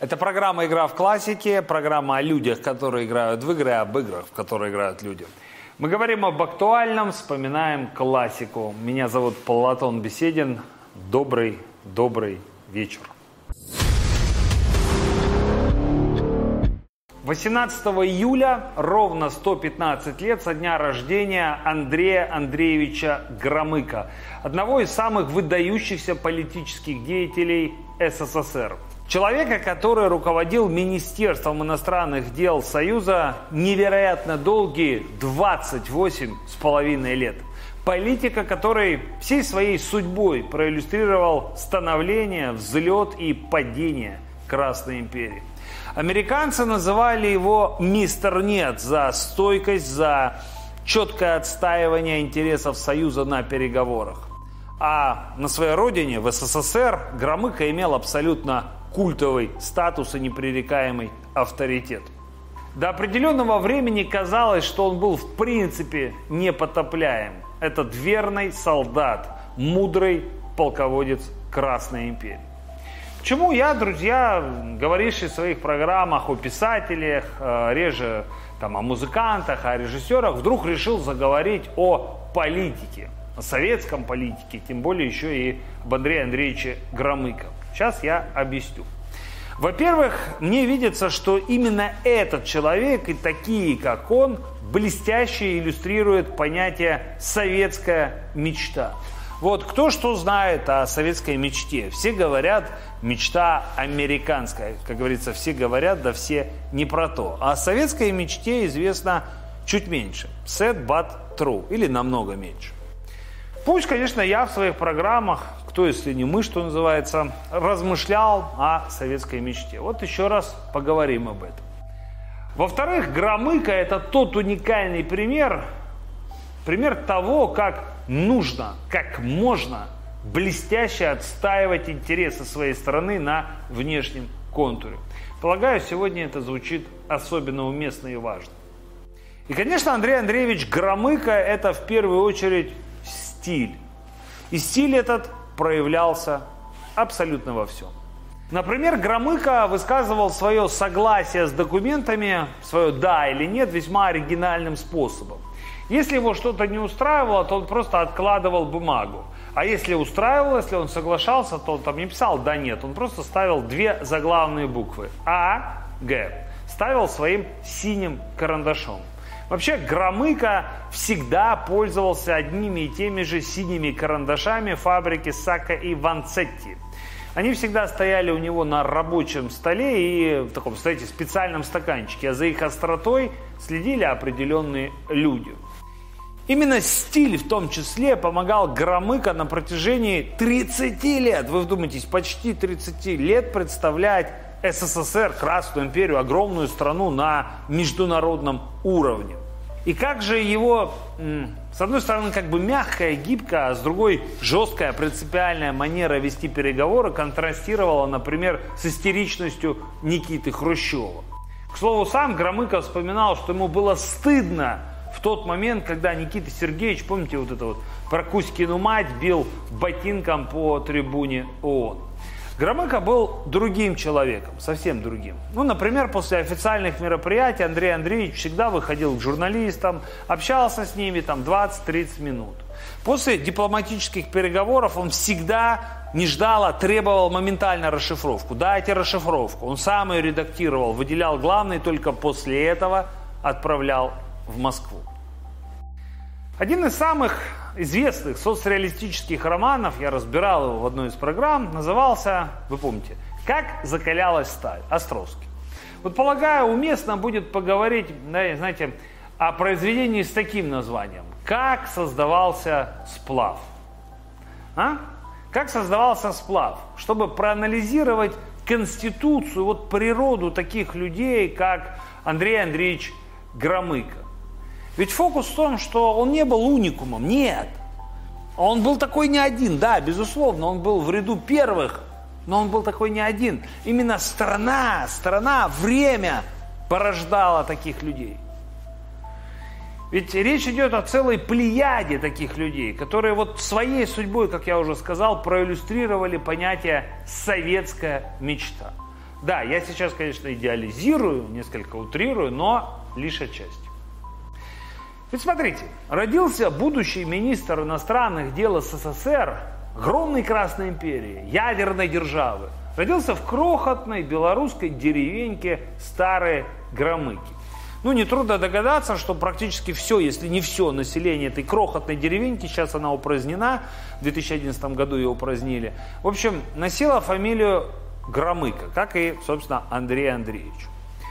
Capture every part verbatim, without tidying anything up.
Это программа «Игра в классике», программа о людях, которые играют в игры, об играх, в которые играют люди. Мы говорим об актуальном, вспоминаем классику. Меня зовут Платон Беседин. Добрый, добрый вечер. восемнадцатого июля, ровно сто пятнадцать лет со дня рождения Андрея Андреевича Громыка, одного из самых выдающихся политических деятелей СССР. Человека, который руководил Министерством иностранных дел Союза невероятно долгие двадцать восемь с половиной лет. Политика, который всей своей судьбой проиллюстрировал становление, взлет и падение Красной империи. Американцы называли его «Мистер Нет» за стойкость, за четкое отстаивание интересов Союза на переговорах. А на своей родине, в СССР, Громыко имел абсолютно культовый статус и непререкаемый авторитет. До определенного времени казалось, что он был в принципе непотопляем. Этот верный солдат, мудрый полководец Красной империи. Почему я, друзья, говоривший в своих программах о писателях, реже там, о музыкантах, о режиссерах, вдруг решил заговорить о политике, о советском политике, тем более еще и об Андрее Андреевиче Громыко. Сейчас я объясню. Во-первых, мне видится, что именно этот человек и такие, как он, блестяще иллюстрируют понятие «советская мечта». Вот кто что знает о советской мечте? Все говорят, мечта американская. Как говорится, все говорят, да все не про то. А о советской мечте известно чуть меньше. Sad but true. Или намного меньше. Пусть, конечно, я в своих программах, кто если не мы, что называется, размышлял о советской мечте. Вот еще раз поговорим об этом. Во-вторых, Громыко – это тот уникальный пример, пример того, как нужно, как можно блестяще отстаивать интересы своей страны на внешнем контуре. Полагаю, сегодня это звучит особенно уместно и важно. И, конечно, Андрей Андреевич Громыко – это в первую очередь стиль. И стиль этот проявлялся абсолютно во всем. Например, Громыко высказывал свое согласие с документами, свое «да» или «нет» весьма оригинальным способом. Если его что-то не устраивало, то он просто откладывал бумагу. А если устраивало, если он соглашался, то он там не писал «да», «нет». Он просто ставил две заглавные буквы «А», «Г». Ставил своим синим карандашом. Вообще Громыко всегда пользовался одними и теми же синими карандашами фабрики Сакко и Ванцетти. Они всегда стояли у него на рабочем столе и в таком, знаете, специальном стаканчике, а за их остротой следили определенные люди. Именно стиль в том числе помогал Громыко на протяжении тридцати лет, вы вдумайтесь, почти тридцати лет представлять СССР, Красную империю, огромную страну на международном уровне. И как же его, с одной стороны, как бы мягкая, гибкая, а с другой жесткая, принципиальная манера вести переговоры контрастировала, например, с истеричностью Никиты Хрущева. К слову, сам Громыко вспоминал, что ему было стыдно в тот момент, когда Никита Сергеевич, помните вот это вот, про Кузькину мать бил ботинком по трибуне ООН. Громыко был другим человеком, совсем другим. Ну, например, после официальных мероприятий Андрей Андреевич всегда выходил к журналистам, общался с ними там двадцать-тридцать минут. После дипломатических переговоров он всегда не ждал, а требовал моментально расшифровку. Дайте расшифровку. Он сам ее редактировал, выделял главное, только после этого отправлял в Москву. Один из самых известных соцреалистических романов, я разбирал его в одной из программ, назывался, вы помните, «Как закалялась сталь», Островский. Вот, полагаю, уместно будет поговорить, да, знаете, о произведении с таким названием «Как создавался сплав». А? Как создавался сплав? Чтобы проанализировать конституцию, вот природу таких людей, как Андрей Андреевич Громыко. Ведь фокус в том, что он не был уникумом, нет. Он был такой не один, да, безусловно, он был в ряду первых, но он был такой не один. Именно страна, страна, время порождало таких людей. Ведь речь идет о целой плеяде таких людей, которые вот своей судьбой, как я уже сказал, проиллюстрировали понятие «советская мечта». Да, я сейчас, конечно, идеализирую, несколько утрирую, но лишь отчасти. Ведь смотрите, родился будущий министр иностранных дел СССР, огромной Красной империи, ядерной державы. Родился в крохотной белорусской деревеньке Старые Громыки. Ну, нетрудно догадаться, что практически все, если не все население этой крохотной деревеньки, сейчас она упразднена, в две тысячи одиннадцатом году ее упразднили, в общем, носила фамилию Громыко, как и, собственно, Андрей Андреевич.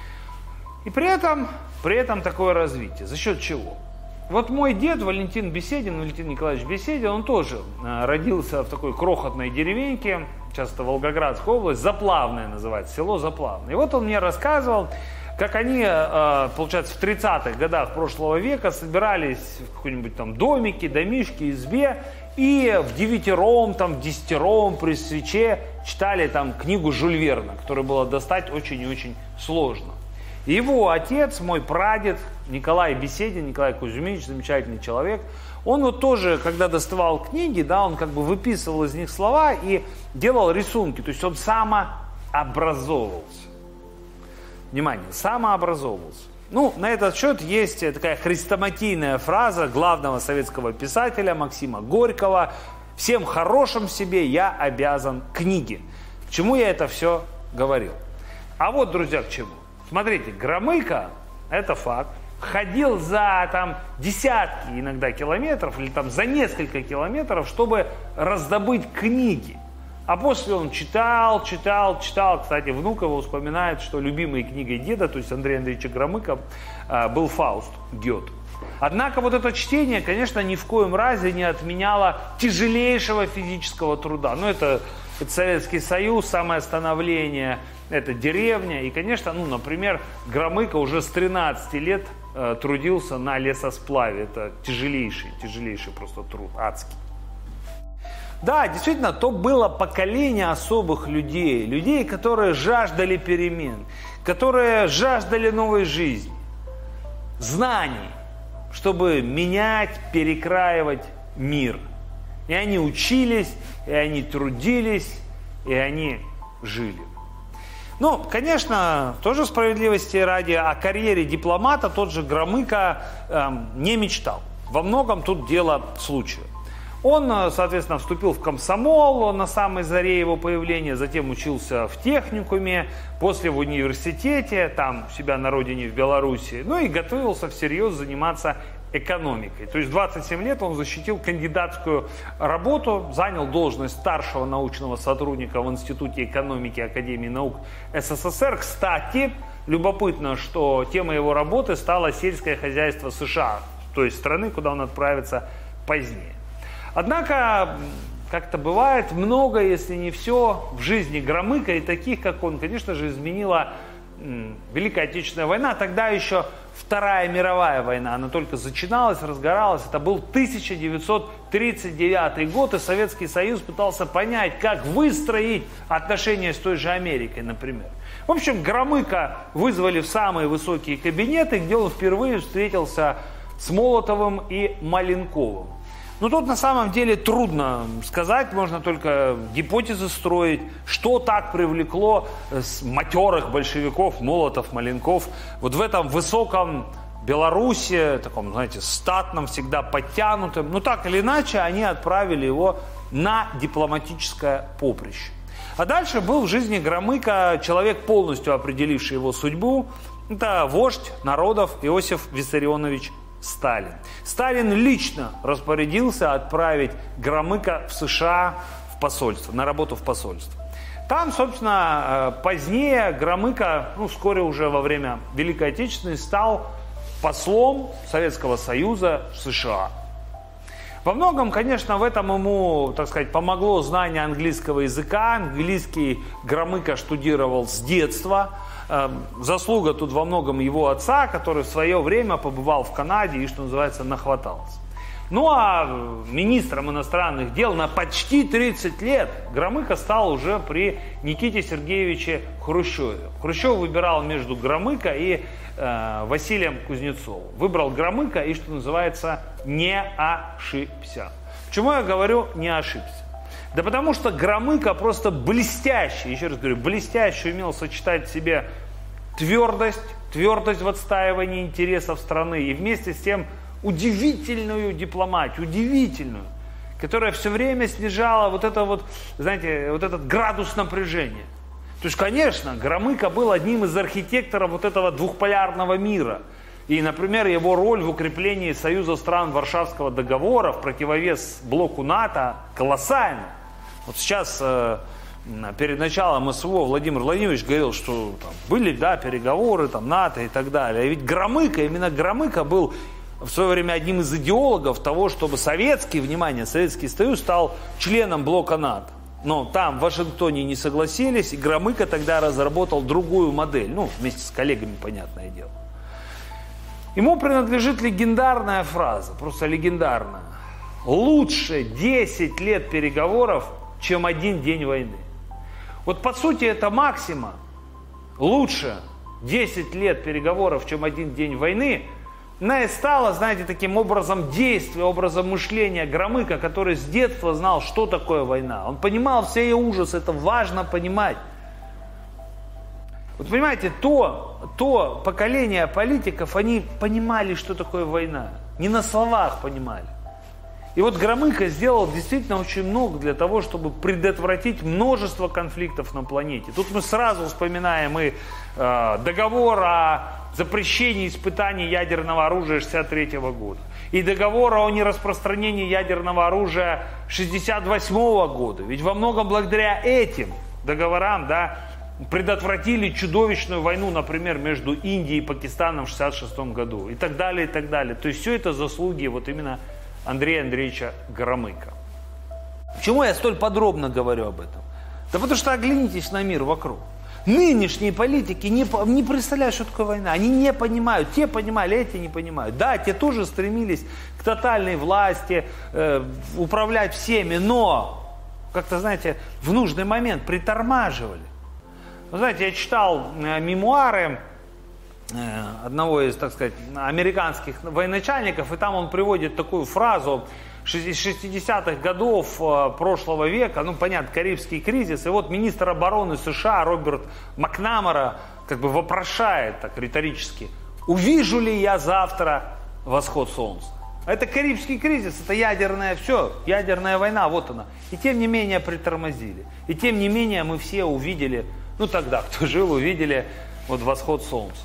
И при этом, при этом такое развитие. За счет чего? Вот мой дед Валентин Беседин, Валентин Николаевич Беседин, он тоже родился в такой крохотной деревеньке, сейчас это Волгоградская область, Заплавное называется, село Заплавное. И вот он мне рассказывал, как они, получается, в тридцатых годах прошлого века собирались в какой-нибудь там домике, домишке, избе, и в девятером, там, в десятером при свече читали там книгу Жюль Верна, которую было достать очень и очень сложно. И его отец, мой прадед Николай Беседин, Николай Кузьмич, замечательный человек, он вот тоже, когда доставал книги, да, он как бы выписывал из них слова и делал рисунки, то есть он самообразовывался. Внимание, самообразовывался. Ну, на этот счет есть такая хрестоматийная фраза главного советского писателя Максима Горького: «Всем хорошим себе я обязан книге». К чему я это все говорил? А вот, друзья, к чему. Смотрите, Громыко, это факт, ходил за там десятки иногда километров или там за несколько километров, чтобы раздобыть книги. А после он читал, читал, читал. Кстати, внук его вспоминает, что любимой книгой деда, то есть Андрея Андреевича Громыко, был «Фауст» Гёте. Однако вот это чтение, конечно, ни в коем разе не отменяло тяжелейшего физического труда. Ну, это, это Советский Союз, самое становление, это деревня. И, конечно, ну, например, Громыко уже с тринадцати лет э, трудился на лесосплаве. Это тяжелейший, тяжелейший просто труд, адский. Да, действительно, то было поколение особых людей, людей, которые жаждали перемен, которые жаждали новой жизни, знаний, чтобы менять, перекраивать мир. И они учились, и они трудились, и они жили. Ну, конечно, тоже справедливости ради, о карьере дипломата тот же Громыко эм, не мечтал. Во многом тут дело случая. Он, соответственно, вступил в комсомол на самой заре его появления, затем учился в техникуме, после в университете, там у себя на родине в Беларуси, ну и готовился всерьез заниматься экономикой. То есть в двадцать семь лет он защитил кандидатскую работу, занял должность старшего научного сотрудника в Институте экономики Академии наук СССР. Кстати, любопытно, что темой его работы стало сельское хозяйство США, то есть страны, куда он отправится позднее. Однако, как-то бывает, много, если не все, в жизни Громыко и таких, как он, конечно же, изменила м, Великая Отечественная война. Тогда еще Вторая мировая война, она только начиналась, разгоралась. Это был тысяча девятьсот тридцать девятый год, и Советский Союз пытался понять, как выстроить отношения с той же Америкой, например. В общем, Громыко вызвали в самые высокие кабинеты, где он впервые встретился с Молотовым и Маленковым. Но тут на самом деле трудно сказать, можно только гипотезы строить, что так привлекло матерых большевиков, Молотов, Маленков, вот в этом высоком Беларуси, таком, знаете, статном, всегда подтянутым. Ну так или иначе, они отправили его на дипломатическое поприще. А дальше был в жизни Громыко человек, полностью определивший его судьбу. Это вождь народов Иосиф Виссарионович Сталин. Сталин лично распорядился отправить Громыко в США в посольство, на работу в посольство. Там, собственно, позднее Громыко, ну, вскоре уже во время Великой Отечественной, стал послом Советского Союза в США. Во многом, конечно, в этом ему, так сказать, помогло знание английского языка. Английский Громыко штудировал с детства. Заслуга тут во многом его отца, который в свое время побывал в Канаде и, что называется, нахватался. Ну а министром иностранных дел на почти тридцать лет Громыко стал уже при Никите Сергеевиче Хрущеве. Хрущев выбирал между Громыко и э, Василием Кузнецовым. Выбрал Громыко и, что называется, не ошибся. Почему я говорю «не ошибся»? Да потому что Громыко просто блестяще, еще раз говорю, блестяще умел сочетать в себе твердость, твердость в отстаивании интересов страны и вместе с тем удивительную дипломатию, удивительную, которая все время снижала вот это вот, знаете, вот этот градус напряжения. То есть, конечно, Громыко был одним из архитекторов вот этого двухполярного мира. И, например, его роль в укреплении союза стран Варшавского договора в противовес блоку НАТО колоссальна. Вот сейчас, э, перед началом СВО, Владимир Владимирович говорил, что там, были, да, переговоры, там, НАТО и так далее. И ведь Громыко, именно Громыко был в свое время одним из идеологов того, чтобы Советский, внимание, Советский Союз стал членом блока НАТО. Но там в Вашингтоне не согласились, и Громыко тогда разработал другую модель. Ну, вместе с коллегами, понятное дело. Ему принадлежит легендарная фраза, просто легендарная. Лучше десять лет переговоров, чем один день войны. Вот по сути это максима. Лучше десять лет переговоров, чем один день войны. Она и стала, знаете, таким образом действия, образом мышления Громыко, который с детства знал, что такое война. Он понимал все ее ужасы, это важно понимать. Вот понимаете, то, то поколение политиков, они понимали, что такое война. Не на словах понимали. И вот Громыко сделал действительно очень много для того, чтобы предотвратить множество конфликтов на планете. Тут мы сразу вспоминаем и э, договор о запрещении испытаний ядерного оружия шестьдесят третьего года, и договор о нераспространении ядерного оружия шестьдесят восьмого года. Ведь во многом благодаря этим договорам, да, предотвратили чудовищную войну, например, между Индией и Пакистаном в шестьдесят шестом году. И так далее, и так далее. То есть все это заслуги вот именно Андрея Андреевича Громыко. Почему я столь подробно говорю об этом? Да потому что оглянитесь на мир вокруг. Нынешние политики не, не представляют, что такое война. Они не понимают. Те понимали, эти не понимают. Да, те тоже стремились к тотальной власти, э, управлять всеми, но, как-то, знаете, в нужный момент притормаживали. Вы знаете, я читал э, мемуары э, одного из, так сказать, американских военачальников, и там он приводит такую фразу из шестидесятых годов э, прошлого века, ну, понятно, Карибский кризис, и вот министр обороны США Роберт Макнамара как бы вопрошает так риторически: увижу ли я завтра восход солнца? Это Карибский кризис, это ядерное все, ядерная война, вот она. И тем не менее притормозили. И тем не менее мы все увидели, ну тогда, кто жил, увидели вот восход солнца.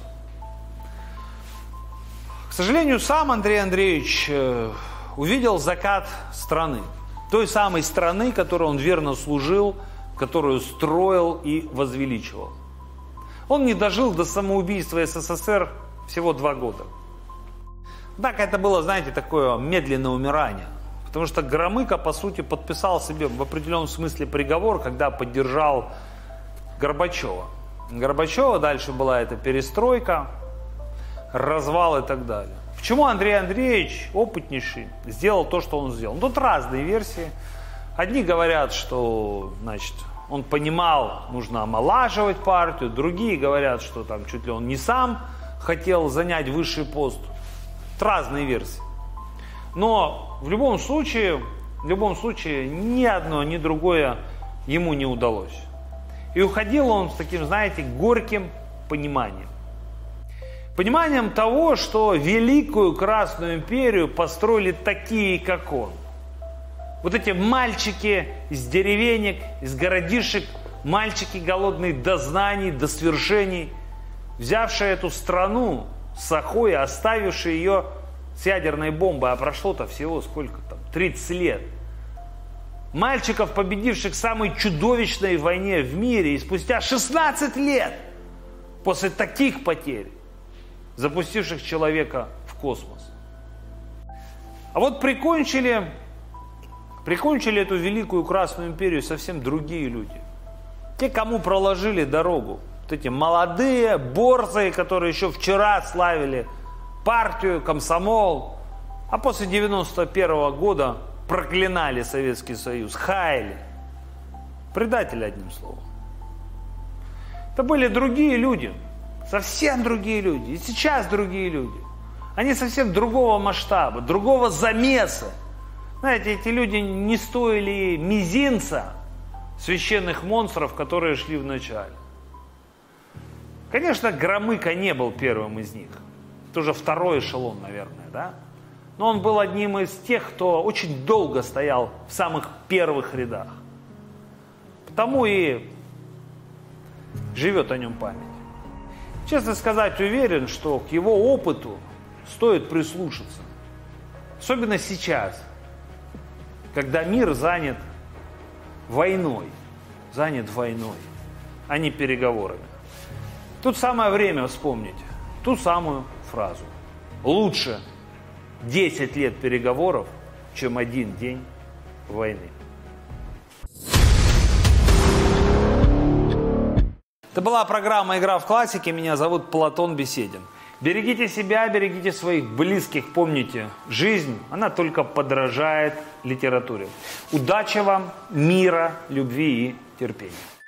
К сожалению, сам Андрей Андреевич э, увидел закат страны. Той самой страны, которой он верно служил, которую строил и возвеличивал. Он не дожил до самоубийства СССР всего два года. Так, это было, знаете, такое медленное умирание. Потому что Громыко, по сути, подписал себе в определенном смысле приговор, когда поддержал Горбачева. Горбачева, дальше была эта перестройка, развал и так далее. Почему Андрей Андреевич, опытнейший, сделал то, что он сделал? Ну, тут разные версии. Одни говорят, что, значит, он понимал, нужно омолаживать партию. Другие говорят, что там чуть ли он не сам хотел занять высший пост. Это разные версии. Но в любом случае, в любом случае, ни одно, ни другое ему не удалось. И уходил он с таким, знаете, горьким пониманием. Пониманием того, что великую Красную империю построили такие, как он. Вот эти мальчики из деревенек, из городишек, мальчики голодные до знаний, до свершений, взявшие эту страну с охой, оставившие ее с ядерной бомбой, а прошло-то всего сколько там, тридцать лет. Мальчиков, победивших в самой чудовищной войне в мире, и спустя шестнадцать лет после таких потерь, запустивших человека в космос. А вот прикончили, прикончили эту великую Красную империю совсем другие люди. Те, кому проложили дорогу. Вот эти молодые борзые, которые еще вчера славили партию, комсомол, а после девяносто первого года проклинали Советский Союз, хаяли. Предатели, одним словом. Это были другие люди. Совсем другие люди. И сейчас другие люди. Они совсем другого масштаба, другого замеса. Знаете, эти люди не стоили мизинца священных монстров, которые шли в начале. Конечно, Громыко не был первым из них. Это уже второй эшелон, наверное, да? Но он был одним из тех, кто очень долго стоял в самых первых рядах. Потому и живет о нем память. Честно сказать, уверен, что к его опыту стоит прислушаться. Особенно сейчас, когда мир занят войной. Занят войной, а не переговорами. Тут самое время вспомнить ту самую фразу. Лучше десять лет переговоров, чем один день войны. Это была программа «Игра в классике». Меня зовут Платон Беседин. Берегите себя, берегите своих близких. Помните, жизнь, она только подражает литературе. Удачи вам, мира, любви и терпения.